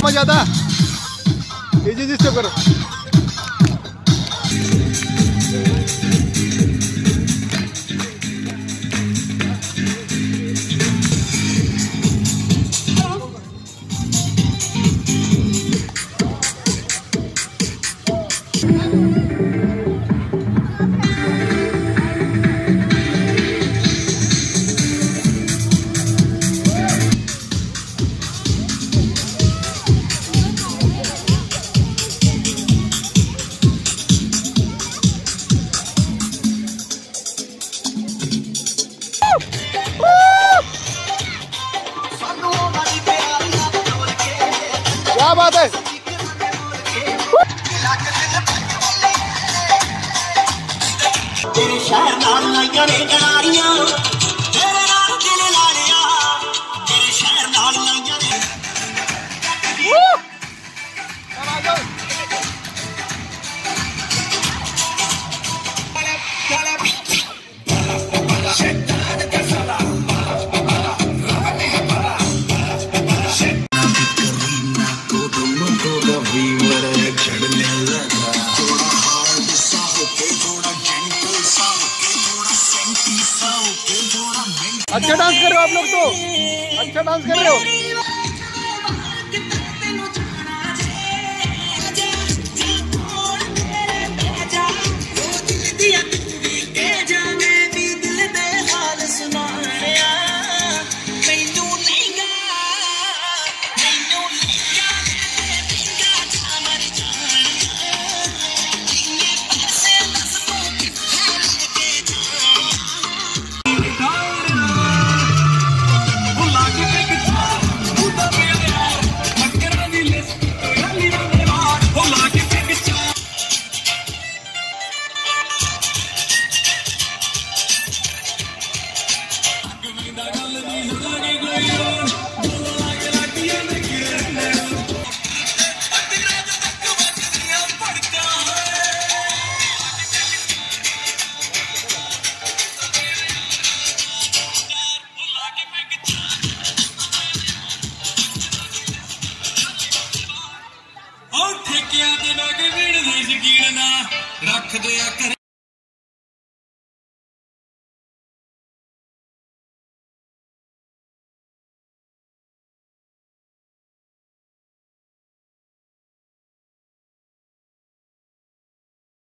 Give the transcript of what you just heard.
मजा आता इजी करो। क्या बात है। तेरे शहर नाल लाइया ने गरारियां, तेरे नाल दिल लाड़िया, तेरे शहर नाल लाइया ने। अच्छा डांस कर रहे हो आप लोग, तो अच्छा डांस कर रहे हो। रख दिया कर।